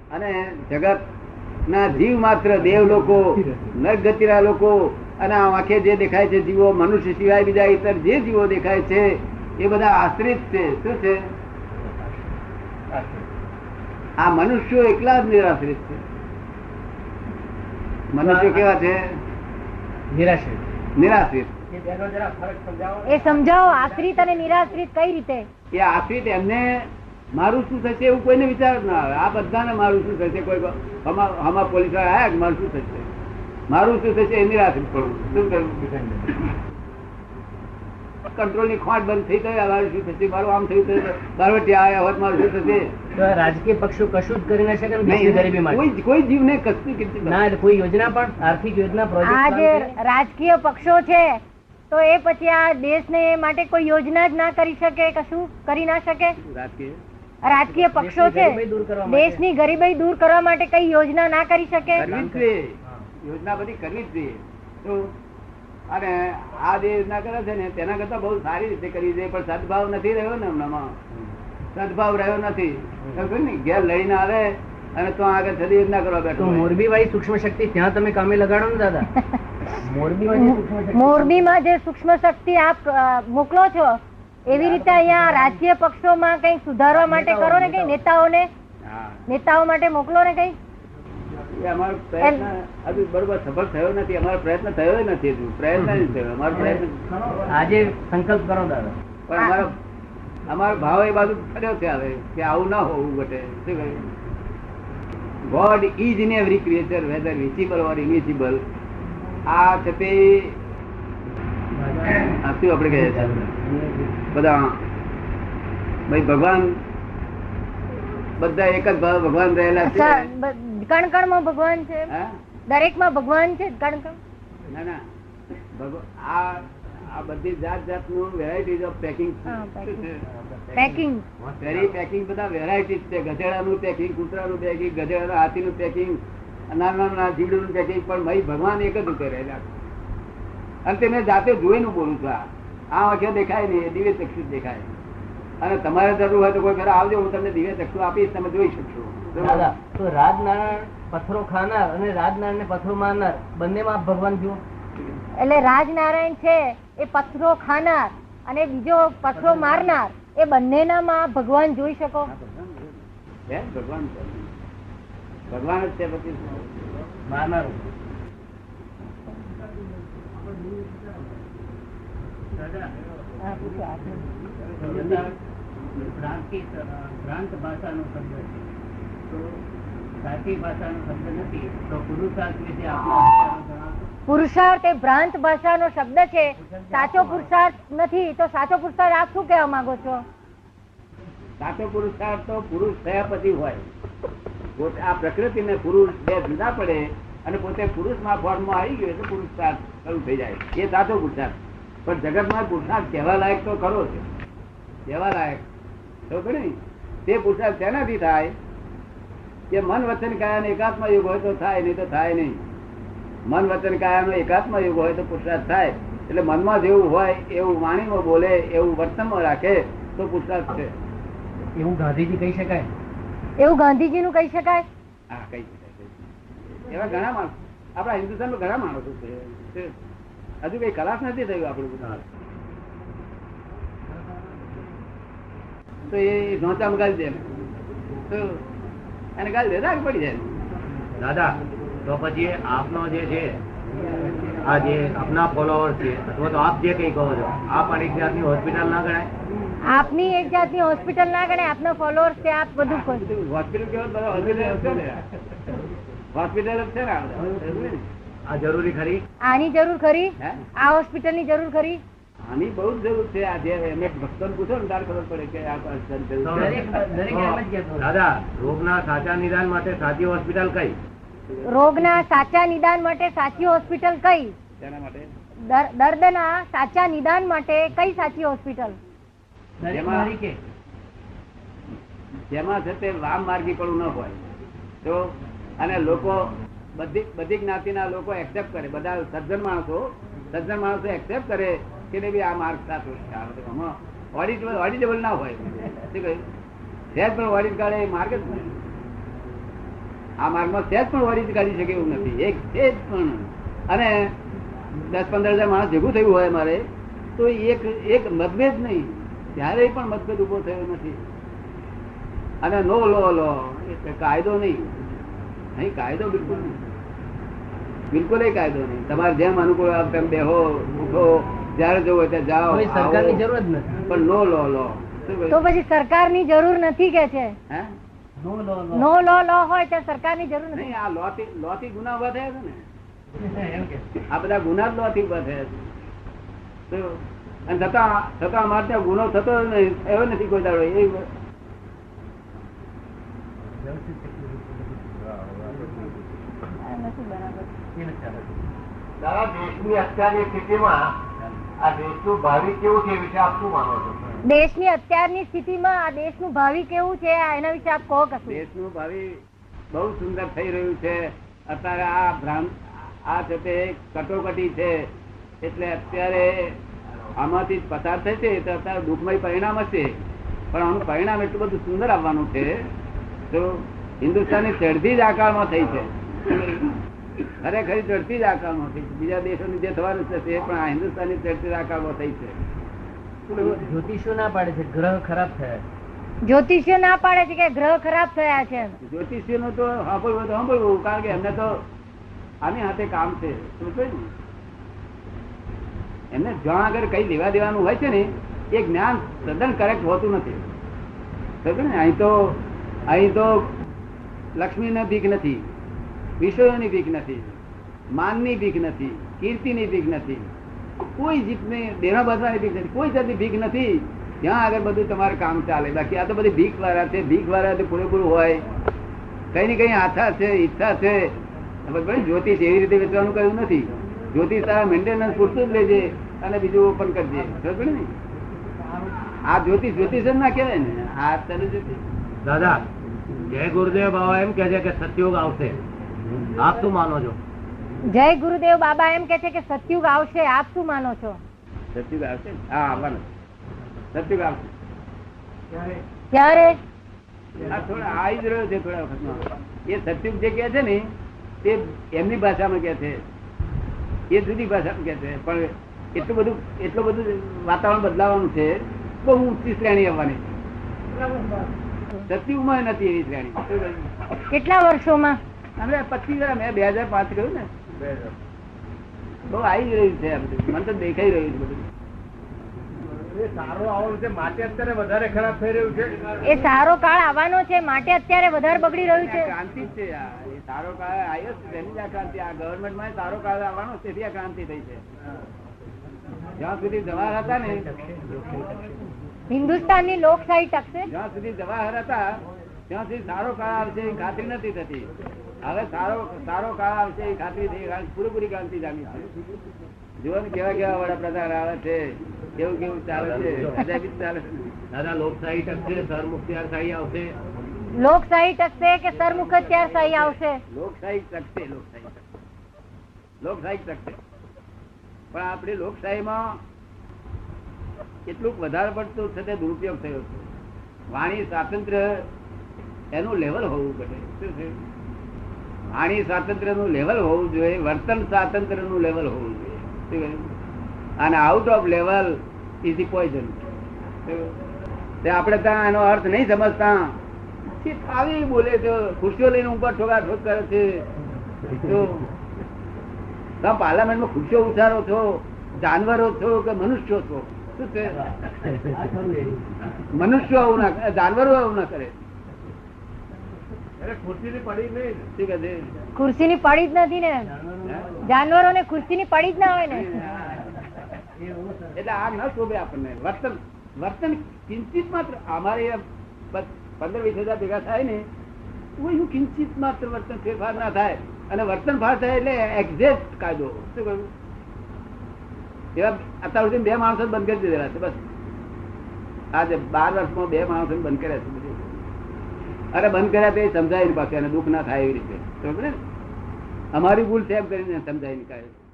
અને જગત ના જીવ માત્ર દેવ લોકો, નરગતિના લોકો અને આંખે જે દેખાય છે જીવો, મનુષ્ય સિવાય બીજા ઇતર જે જીવો દેખાય છે એ બધા આશ્રિત છે. શું છે? આ મનુષ્યો એકલા જ નિરાશ્રિત છે. મનુષ્યો કેવા છે? નિરાશ્રિત. એ સમજાવો, આશ્રિત અને નિરાશ્રિત કઈ રીતે? એ આશ્રિત એમને મારું શું થશે એવું કોઈને વિચાર ના આવે. આ બધાને મારું શું થશે, કોઈ આમાં પોલીસ વાળા આવ્યા મારું શું થશે, મારું શું થશે એ નિરાશ્રિત પડવું. શું કરવું? કંટ્રોલ ની ખોટ બંધ થઈ ગઈ, મારું શું થશે, મારું આમ થયું, બારવટી આવ્યા હોત મારું શું થશે. રાજકીય પક્ષો કશું જ કરી ના શકે ગરીબી માટે. કોઈ જીવને કશું ના, કોઈ યોજના પણ આર્થિક યોજના આ જે રાજકીય પક્ષો છે તો એ પછી આ દેશને માટે કોઈ યોજના જ ના કરી શકે, કશું કરી ના શકે. રાજકીય પક્ષો છે દેશની ગરીબી દૂર કરવા માટે કઈ યોજના ના કરી શકે? યોજના બધી કરવી જ જોઈએ. અને આ જે યોજના કરે છે ને તેના કરતા બહુ સારી રીતે કરવી જોઈએ, પણ સદભાવ નથી રહ્યો ને હમણાં. સદભાવ રહ્યો નથી. ઘેર લઈને આવે અને તો આગળ સદી યોજના કરવા બેઠો. મોરબી વાળી સૂક્ષ્મ શક્તિ ત્યાં તમે કામે લગાડો ને દાદા. મોરબીમાં જે સૂક્ષ્મ શક્તિ આપ મોકલો છો એવી રીતે અહીંયા રાજકીય પક્ષોમાં કઈ સુધારવા માટે કરો ને, કઈ નેતાઓ માટે મોકલો ને કઈ. અમારો પ્રયત્ન હજુ બરોબર સફળ થયો નથી. અમારો પ્રયત્ન થયો નથી હજુ. પ્રયત્ન નથી થયો અમારો પ્રયત્ન. આજે સંકલ્પ કરો દાદા. પણ અમારો ભાવ એ બાજુ ફર્યો છે હવે કે આવું ના હોવું ઘટે. શું કહ્યું? God is in every creature whether visible or invisible. આ છે તે શું આપણે કહીએ છીએ બધા ભાઈ ભગવાન બધા એક જ ભાવ ભગવાન રહેલા છે. કણ કણ માં ભગવાન છે, દરેક માં ભગવાન છે. કણ કણ ના ના આ બધી જાત જાતનું વેરાયટીઝ ઓફ પેકિંગ. પેકિંગ બધા વેરાયટીઝ છે. ગધેડાનું પેકિંગ, કૂતરાનું પેકિંગ, ગધેડાના હાથીનું પેકિંગ, નાના જીવડું પેકિંગ. પણ ભાઈ ભગવાન એક જ રીતે રહેલા. અને તે મેં જાતે જોઈને બોલું છું. આ વાક્ય દેખાય નહીં, દિવ્ય ચક્ષુ દેખાય. અને તમારે જરૂર હોય તો કોઈ ફેર આવજો, હું તમને દિવ્ય ચક્ષુ આપીશ, તમે જોઈ શકશો. તો રાજનારાયણ પથ્થરો ખાનાર અને રાજનારાયણ ને પથ્થરો મારનાર બંનેમાં ભગવાન જુઓ. એટલે રાજનારાયણ છે એ પથ્થરો ખાનાર અને બીજો પથ્થરો મારનાર, એ બંનેનામાં ભગવાન જોઈ શકો. ભગવાન ભગવાન જ છે પછી મારનાર. ભ્રાંત ભાષાનો શબ્દ છે તો સાચી ભાષાનો શબ્દ નથી, તો પુરુષાર્થ વિશે પુરુષાર્થ એ ભ્રાંત ભાષાનો શબ્દ છે, સાચો પુરુષાર્થ નથી. તો સાચો પુરુષાર્થ આપ શું કહેવા માંગો છો? સાચો પુરુષાર્થ તો પુરુષ થયા પછી હોય. આ પ્રકૃતિ ને પુરુષ બે જુદા પડે અને પોતે પુરુષ માં ફોર્મમાં આવી ગયો એટલે પુરુષાર્થ શરૂ થઈ જાય. એ સાચો પુરુષાર્થ. પણ જગતમાં પુરુષાર્થ કહેવા લાયક તો ખરો છે. કહેવા લાયક તે પુરુષાર્થ તેનાથી થાય કે મન વચન કાયા નો એકાત્મા યુગ હોય તો થાય, નહીં તો થાય નહીં. મન વચન કાયા નો એકાત્મા યુગ હોય તો પુરુષાર્થ થાય. એટલે મનમાં જેવું હોય એવું વાણીમાં બોલે, એવું વર્તનમાં રાખે તો પુરુષાર્થ છે. એવું ગાંધીજી કહી શકાય? એવું ગાંધીજી નું કહી શકાય? હા, કહી શકાય. એવા ઘણા માણસો આપણા હિન્દુસ્તાનમાં ઘણા માણસો છે. હજુ કઈ ખલાસ નથી થયું આપણું બધું. તો એ ઢોંચામાં ગાળી દે તો એને ગાળી દે રાગ પડી જાય. દાદા તો પછી આપનો જે છે આ જે આપના ફોલોવર છે અથવા તો આપ જે કઈ કહો છો, આપ એક જાતની હોસ્પિટલ ના ગણાય? આપની એક જાતની હોસ્પિટલ ના ગણાય? આપના ફોલોઅર્સ છે, આપ બધું હોસ્પિટલ કેવો? હોસ્પિટલ છે ને, હોસ્પિટલ જ છે ને. આ જરૂરી ખરી? આની જરૂર ખરી? આ હોસ્પિટલ ની જરૂર ખરી? આની બહુ જ જરૂર છે. આ જે એમને ભક્તો પૂછો ને ત્યારે ખબર પડે કે આ દાદા રોગના સાચા નિદાન માટે સાચી હોસ્પિટલ કઈ? રોગના સાચા નિદાન માટે સાચી હોસ્પિટલ કઈ? તેના માટે દર્દના સાચા નિદાન માટે કઈ સાચી હોસ્પિટલ? જેમાં છે તે વામ માર્ગી પણ ન હોય તો, અને લોકો બધી જ્ઞાતિના લોકો એક્સેપ્ટ કરે. બધા સજ્જન માણસો એક્સેપ્ટ કરે કે ભાઈ આ માર્ગ સાચો છે. ઓડિટેબલ ના હોય. શું કહ્યું? સહેજ પણ ઓડિટ કાઢે એ માર્ગ જ નહીં. આ માર્ગમાં સહેજ પણ વળી કાઢી શકે એવું નથી, એક સહેજ પણ. અને 10-15 હજાર માણસ ભેગું થયું હોય મારે તો એક મતભેદ નહીં, ત્યારે પણ મતભેદ ઉભો થયો નથી. અને નો લો એટલે કાયદો નહીં, અહીં કાયદો બિલકુલ નહીં, બિલકુલ કાયદો નહીં. તમારે જેમ અનુકૂળ આવે તેમ બેહો ઉઠો, જયારે જવું હોય ત્યાં જાઓ, સરકારની જરૂર જ નથી. પણ નો લો. તો પછી સરકારની જરૂર નથી કે છે? હે નો લો હોય તો સરકારની જરૂર નથી. નહીં, આ લો થી ગુના ઉભા થયા છે ને, આ બધા ગુના જ લો થી ઉભા થયા છે. અને છતાં અમારે ત્યાં ગુનો થતો નહીં, એવો નથી કોઈ દાડો. એ દાદા, દેશની અત્યારની સ્થિતિમાં આ દેશનું ભાવિ કેવું છે એ વિશે આપ શું માનો છો? દેશની અત્યારની સ્થિતિમાં આ દેશનું ભાવિ કેવું છે એના વિશે આપ કહો કશું. દેશનું ભાવિ બહુ સુંદર થઈ રહ્યું છે. અત્યારે આ છે તે કટોકટી છે, એટલે અત્યારે આમાંથી પસાર થાય છે તો અત્યારે દુઃખમય પરિણામ હશે, પણ આનું પરિણામ એટલું બધું સુંદર આવવાનું છે. તો હિન્દુસ્તાનની ચડતી જ આકારમાં થઈ છે, ખરેખર ચડતી જ આકારમાં થઈ છે. બીજા દેશોની જે થવાનું છે તે પણ આ હિન્દુસ્તાનની ચડતી આકારમાં થઈ છે. જ્યોતિષો ના પાડે છે ગ્રહ ખરાબ થયા, જ્યોતિષીઓ ના પાડે છે કે ગ્રહ ખરાબ થયા છે. જ્યોતિષીઓ નું તો સાંભળવું, કારણ કે એમને તો આની હાથે કામ છે. એમને જ્યાં આગળ કઈ લેવા દેવાનું હોય છે ને એ જ્ઞાન તદ્દન કરેક્ટ હોતું નથી. અહીં તો લક્ષ્મીની ભીખ નથી, વિષયોની ભીખ નથી, માનની ભીખ નથી, કીર્તિની ભીખ નથી, કોઈ જીતની દેવા બાંધવાની ભીખ નથી, કોઈ જાતની ભીખ નથી. ત્યાં આગળ બધું તમારે કામ ચાલે. બાકી આ તો બધી ભીખ વાળા છે. ભીખ વાળા પૂરેપૂરું હોય, કઈ ને કઈ આશા છે, ઈચ્છા છે. જ્યોતિષ એવી રીતે વેચવાનું કહ્યું નથી. જ્યોતિષ તારા મેન્ટેનન્સ પૂરતું જ લેજે અને બીજું ઓપન કરજે. ખબર ને, આ જ્યોતિષ જ ના કહેવાય ને. આ તને જ્યોતિષ. દાદા, જય ગુરુદેવ બાબા એમ કે છે કે સતયુગ આવશે, આપ શું માનો છો? જય ગુરુદેવ બાબા એમ કે છે કે સતયુગ આવશે, આપ શું માનો છો? સતયુગ આવશે. હા, આવવાનું સતયુગ આવશે. ક્યારે? આ થોડા આવી જ રહ્યો છે થોડા વખતમાં. એ સતયુગ જે કે છે ને તે એમની ભાષામાં કે છે, એ જુદી ભાષામાં કે છે. પણ એટલું બધું વાતાવરણ બદલાવાનું છે. બહુ ઊંચી શ્રેણી આવવાની. સતયુગમાં નથી એવી શ્રેણી. કેટલા વર્ષોમાં? અમે 25 મેં 2005 કહ્યું ને, બહુ આવી રહ્યું છે આ બધું. મને તો દેખાઈ રહ્યું છે બધું. સારો આવવાનું છે માટે અત્યારે વધારે ખરાબ થઈ રહ્યું છે. એ સારો કાળ આવવાનો છે માટે અત્યારે વધારે બગડી રહ્યું છે. ક્રાંતિ જ છે આ. એ સારો કાળ આવ્યો છે તેની જ આ ક્રાંતિ. આ ગવર્મેન્ટમાં સારો કાળ આવવાનો તેથી આ ક્રાંતિ થઈ છે. જ્યાં સુધી જવાહર હતા ને, હિન્દુસ્તાનની લોકશાહી ટકશે. જ્યાં સુધી જવાહર હતા ત્યાં સુધી સારો કાળ આવશે એ ખાતરી નથી થતી. હવે સારો કાળ આવશે એ ખાતરી થઈ. પૂરેપૂરી ક્રાંતિ જામી છે. જુઓ ને કેવા વડાપ્રધાન આવે છે, કેવું ચાલે છે. ચાલે છે. દાદા, લોકશાહી ટકશે, સરમુખત્યારશાહી આવશે. લોકશાહી ટકશે કે સરમુખત્યારશાહી આવશે? લોકશાહી ટકશે. લોકશાહી ટકશે. પણ આપણી લોકશાહીમાં એટલું વધારે પડતું છે તે દુરુપયોગ થયો છે. વાણી સ્વાતંત્ર્ય એનું લેવલ હોવું પડે. શું છે? વાણી સ્વાતંત્ર્ય નું લેવલ હોવું જોઈએ, વર્તન સ્વાતંત્ર્ય નું લેવલ હોવું જોઈએ. અને out of level is the poison. આપણે ત્યાં એનો અર્થ નહીં સમજતા, આવી બોલે છે, ખુરશીઓ લઈને ઉપર ઠોકાઠોક કરે છે. તમે પાર્લામેન્ટમાં ખુરશીઓ ઉછારો છો, જાનવરો છો કે મનુષ્યો છો? શું છે? મનુષ્યો આવું ના કરે, જાનવરો આવું ના કરે. ખુરશીની પડી નહીં. શું કહે છે? ખુરશીની પડી જ નથી ને. જાનવરો ને ખુરશીની પડી જ ના હોય ને. એટલે આ ન શોભે આપણને. વર્તન કિંચિત માત્ર અમારે 15-20 હજાર ભેગા થાય ને, હું કિંચિત માત્ર વર્તન ફેરફાર ના થાય. અને વર્તન ફાર થાય એટલે એક્ઝેક્ટ કાયદો. શું કહ્યું? એવા અત્યાર સુધી 2 માણસો બંધ કરી દીધેલા છે. બસ આજે 12 વર્ષમાં 2 માણસો બંધ કર્યા છે. બધું અરે બંધ કર્યા તો એ સમજાય પાછું, એને દુઃખ ના થાય એવી રીતે. અમારી ભૂલ છે એમ કરીને સમજાય કાઢે.